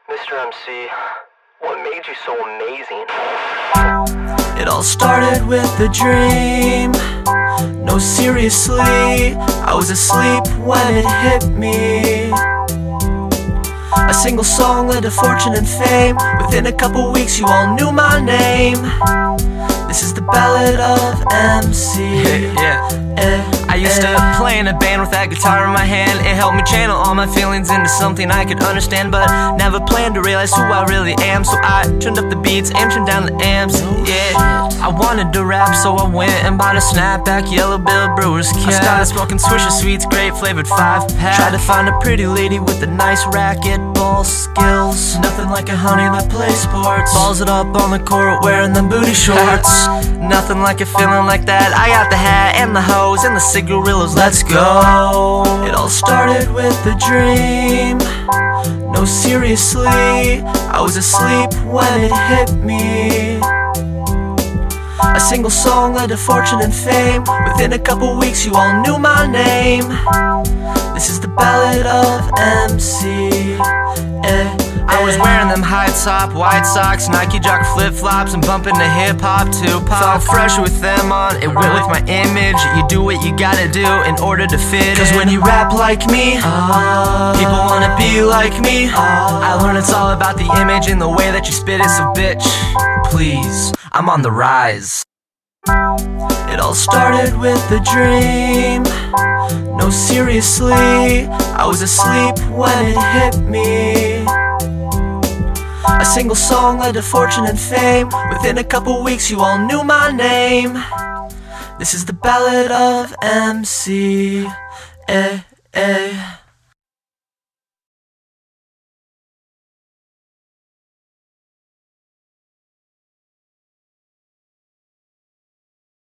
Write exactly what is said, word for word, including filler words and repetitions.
Mister M C, what made you so amazing? It all started with a dream. No, seriously, I was asleep when it hit me. A single song led to fortune and fame. Within a couple weeks you all knew my name. This is the Ballad of M C. Yeah. eh, I used to play in a band with that guitar in my hand. It helped me channel all my feelings into something I could understand, but never planned to realize who I really am. So I turned up the beats and turned down the amps. Yeah, I wanted to rap, so I went and bought a snapback Yellow Bill Brewer's cap. I started smoking Swisher Sweets, grape flavored five pack. Tried to find a pretty lady with a nice racquetball skills. Nothing like a honey that plays sports. Balls it up on the court wearing them booty shorts. Nothing like a feeling like that. I got the hat and the hose and the cigarillos, let's go. It all started with a dream. No, seriously, I was asleep when it hit me. A single song led to fortune and fame. Within a couple weeks you all knew my name. This is the Ballad of M C. eh, I was wearing them high top white socks, Nike jock flip flops, and bumping to hip hop too. Felt fresh with them on, it went with my image. You do what you gotta do in order to fit Cause in. when you rap like me, uh, people wanna be like me. I learned it's all about the image and the way that you spit it, so bitch, please, I'm on the rise. it all started with a dream. No, seriously, I was asleep when it hit me. A single song led to fortune and fame. Within a couple weeks you all knew my name. This is the Ballad of M C. eh, eh.